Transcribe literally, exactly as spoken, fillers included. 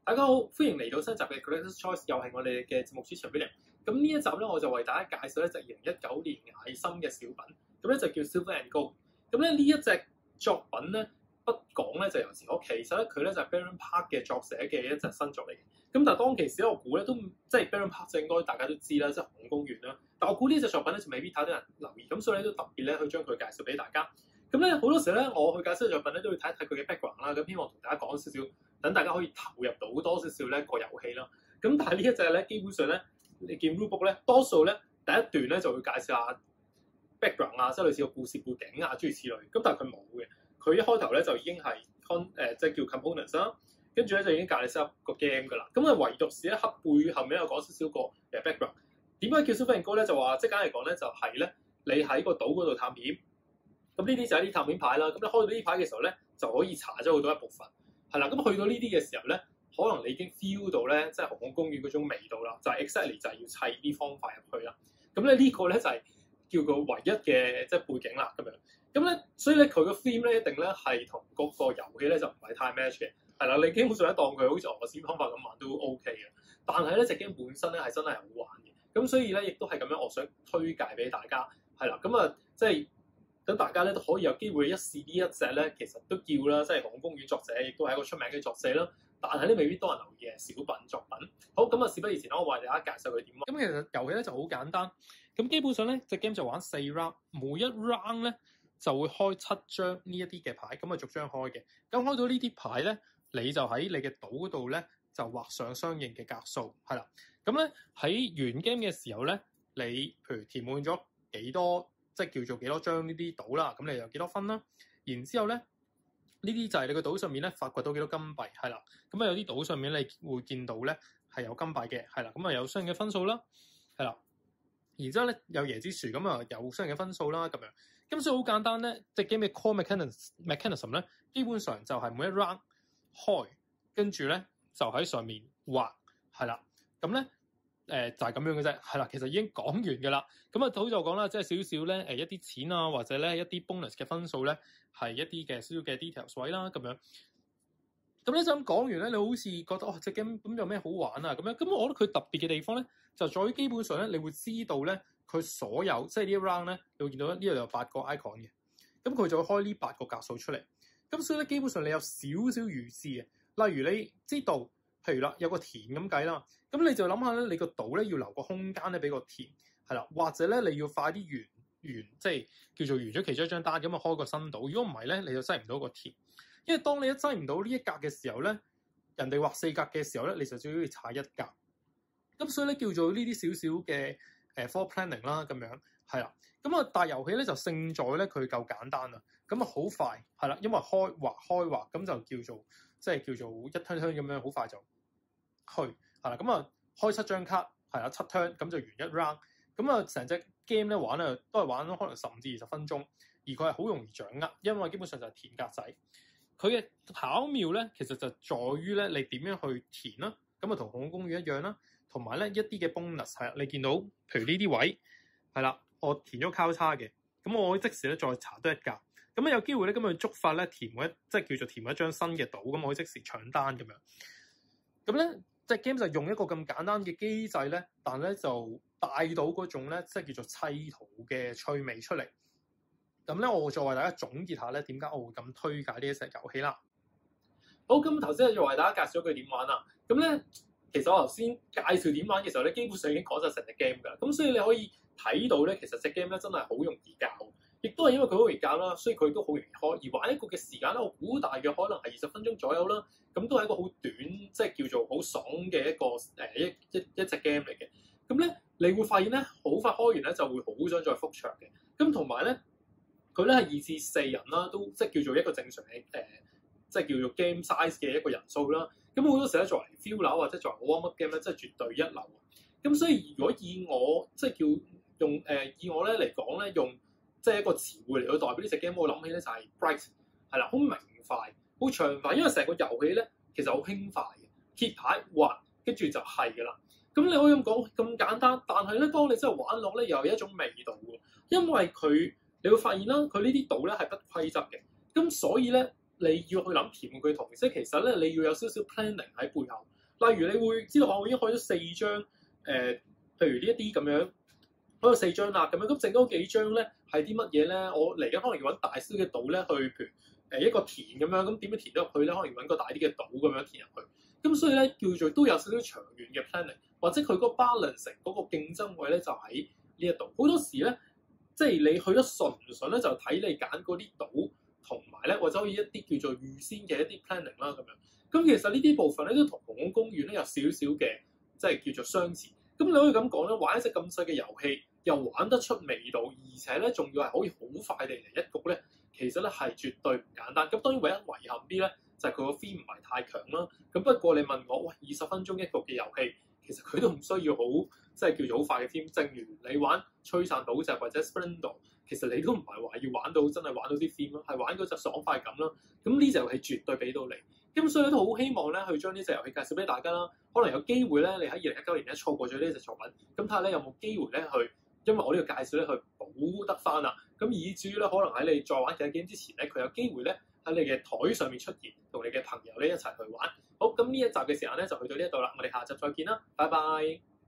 大家好，歡迎嚟到新集嘅 Collector's Choice，又係我哋嘅節目主持人 William。咁呢一集咧，我就為大家介紹一隻二零一九年艾森嘅小品，咁咧就叫 Silver and Gold。咁咧呢一隻作品咧，不講咧就由自可，其實咧佢咧就係 Baron Park 嘅作者嘅一隻新作嚟嘅。咁但係當其時我估咧都即係 Baron Park 就應該大家都知啦，即係紅公園啦。但我估呢隻作品咧就未必太多人留意，咁所以咧都特別咧去將佢介紹俾大家。咁咧好多時咧我去介紹作品咧都要睇一睇佢嘅 background 啦，咁希望同大家講少少，等大家可以投入到多少少咧個遊戲啦。咁但係呢一隻咧基本上咧，你見 rulebook 咧多數咧第一段咧就會介紹下 background 啊，即係類似個故事背景啊諸如此類。咁但係佢冇嘅，佢一開頭咧就已經係 con 誒即係叫 components 啦，跟住咧就已經教你 set up 個 game 㗎啦。咁啊唯獨是一刻背後面有講少少個嘅 background。點解叫 Silver and Gold 咧？就話即係簡嚟講咧，就係咧你喺個島嗰度探險。咁呢啲就係啲探險牌啦。咁你開到呢啲牌嘅時候咧，就可以查咗好多一部分。係啦，咁去到呢啲嘅時候咧，可能你已經 feel 到咧，即係紅磡公園嗰種味道啦，就係、是、exactly 就係要砌啲方法入去啦。咁咧呢個咧就係、是、叫做唯一嘅即係背景啦，咁樣。咁咧，所以咧佢個 theme 咧一定咧係同嗰個遊戲咧就唔係太 match 嘅。係啦，你基本上咧當佢好似俄羅斯方法咁玩都 OK 嘅。但係咧隻 game 本身咧係真係好玩嘅。咁所以咧亦都係咁樣，我想推介俾大家。係啦，咁啊即係。等大家咧都可以有機會一試呢一隻咧，其實都叫啦，即係紅磡公園作者，亦都係一個出名嘅作者啦。但係咧未必多人留意嘅小品作品。好，咁啊事不宜遲啦，我為大家介紹佢點玩。咁其實遊戲咧就好簡單，咁基本上咧隻 game 就玩四 round，每一 round 咧就會開七張呢一啲嘅牌，咁啊逐張開嘅。咁開到呢啲牌咧，你就喺你嘅島嗰度咧就畫上相應嘅格數，係啦。咁咧喺完 game 嘅時候咧，你譬如填滿咗幾多？即係叫做幾多張呢啲島啦，咁你有幾多分啦？然之後咧，呢啲就係你個島上面咧發掘到幾多金幣，係啦。咁啊有啲島上面你會見到咧係有金幣嘅，係啦。咁啊有相應嘅分數啦，係啦。然之後咧有椰子樹，咁啊有相應嘅分數啦，咁樣。咁所以好簡單咧，隻 game 嘅 core mechanism mechanism 咧，基本上就係每一 round 開，跟住咧就喺上面畫，係啦。咁咧。誒、呃、就係、是、咁樣嘅啫，係啦，其實已經講完嘅啦。咁啊，好就講啦，即係少少咧誒一啲錢啊，或者咧一啲 bonus 嘅分數咧，係一啲嘅少少嘅 details 位啦，咁樣。咁咧就咁講完咧，你好似覺得哦隻 game 咁有咩好玩啊咁樣。咁我覺得佢特別嘅地方咧，就在於基本上咧，你會知道咧佢所有即係呢一 round 咧，你會見到呢度有八個 icon 嘅。咁佢就會開呢八個格數出嚟。咁所以咧，基本上你有少少預知嘅。例如你知道。譬如啦，有個田咁計啦，咁你就諗下咧，你個島咧要留個空間咧俾個田，係啦，或者咧你要快啲完完，即係叫做完咗其中一張單，咁啊開個新島。如果唔係咧，你就擠唔到個田，因為當你一擠唔到呢一格嘅時候咧，人哋畫四格嘅時候咧，你就只可以踩一格。咁所以咧叫做呢啲少少嘅誒 for planning 啦，咁樣係啦。咁啊，但係遊戲咧就勝在咧佢夠簡單啦，咁啊好快係啦，因為開畫開畫咁就叫做。即係叫做一 turn turn 咁樣，好快就去係啦。咁啊，開七張卡係啦，七 turn 咁就完一 round。咁啊，成隻 game 咧玩啊，都係玩可能十五至二十分鐘，而佢係好容易掌握，因為基本上就係填格仔。佢嘅巧妙咧，其實就在於咧，你點樣去填啦。咁啊，同紅磡公園一樣啦，同埋咧一啲嘅 bonus 係啦，你見到譬如呢啲位係啦，我填咗交叉嘅，咁我即時咧再查多一格。咁啊有機會咧，咁佢觸發咧填一即係叫做填一張新嘅島，咁我可以即時搶單咁樣。咁咧隻 game 就用一個咁簡單嘅機制咧，但咧就帶到嗰種咧即係叫做砌圖嘅趣味出嚟。咁咧我再為大家總結下咧點解我會咁推介呢一隻遊戲啦。好，咁頭先就為大家介紹咗佢點玩啦。咁咧其實我頭先介紹點玩嘅時候咧，基本上已經講咗成隻 game 㗎。咁所以你可以睇到咧，其實隻 game 咧真係好容易教。亦都係因為佢好容易教啦，所以佢都好容易開。而玩一個嘅時間咧，我估大約可能係二十分鐘左右啦。咁都係一個好短，即係叫做好爽嘅一個誒一一一隻 game 嚟嘅。咁咧，你會發現咧，好快開完咧就會好想再復場嘅。咁同埋咧，佢咧係二至四人啦，都即係叫做一個正常嘅誒、呃，即係叫做 game size 嘅一個人數啦。咁好多時咧作為 filler 或者作為 warm up game 咧，真係絕對一流。咁所以如果以我即係叫用誒、呃、以我咧嚟講咧用。即係一個詞彙嚟去代表呢隻 game，我諗起咧就係 bright， 係啦，好明快，好暢快，因為成個遊戲咧其實好輕快嘅，揭牌畫，跟住就係㗎啦。咁你可以咁講咁簡單，但係咧當你真係玩落咧，又有一種味道喎，因為佢你會發現啦，佢呢啲島咧係不規則嘅，咁所以咧你要去諗填佢同，即係其實咧你要有少少 planning 喺背後。 例如你會知道我已經開咗四張誒、呃，譬如呢一啲咁樣開咗四張啦，咁樣咁剩嗰幾張咧係啲乜嘢咧？我嚟緊可能要揾大少嘅島咧去，譬如誒一個田咁樣，咁點樣填咗入去咧？可能要揾個大啲嘅島咁樣填入去。咁所以咧叫做都有少少長遠嘅 planning，或者佢嗰個 balance 嗰個競爭位咧就喺呢一度。好多時咧，即係你去得順唔順咧，就睇你揀嗰啲島，同埋咧或者可以一啲叫做預先嘅一啲 planning 啦咁樣。咁其實呢啲部分咧都同紅磡公園咧有少少嘅即係叫做相似。咁你可以咁講咧，玩一隻咁細嘅遊戲，又玩得出味道，而且咧仲要係可以好快地嚟一局咧，其實咧係絕對唔簡單。咁當然唯一遺憾啲咧，就係佢個 theme 唔係太強啦。咁不過你問我，喂，二十分鐘一局嘅遊戲，其實佢都唔需要好即係叫做好快嘅 theme。正如你玩璀璨島隻或者 Splendor，其實你都唔係話要玩到真係玩到啲 theme 咯，係玩嗰隻爽快感啦。咁呢隻遊戲絕對俾到你。咁所以咧都好希望咧去將呢隻遊戲介紹俾大家啦。可能有機會咧，你喺二零一九年咧錯過咗呢隻作品，咁睇下咧有冇機會咧去，因為我呢個介紹咧去補得翻啦。咁以至於咧可能喺你再玩其他 game 之前咧，佢有機會咧喺你嘅台上面出現，同你嘅朋友咧一齊去玩。好，咁呢一集嘅時間咧就去到呢一度啦，我哋下集再見啦，拜拜。